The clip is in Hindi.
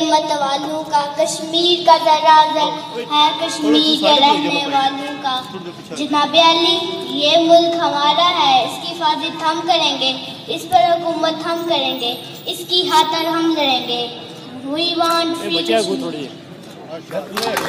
मत वालों का, कश्मीर का दराज़र है कश्मीर के रहने वालों का। जनाब अली, ये मुल्क हमारा है, इसकी हिफाजत हम करेंगे, इस पर हुकूमत हम करेंगे, इसकी खातिर हम लड़ेंगे। We want free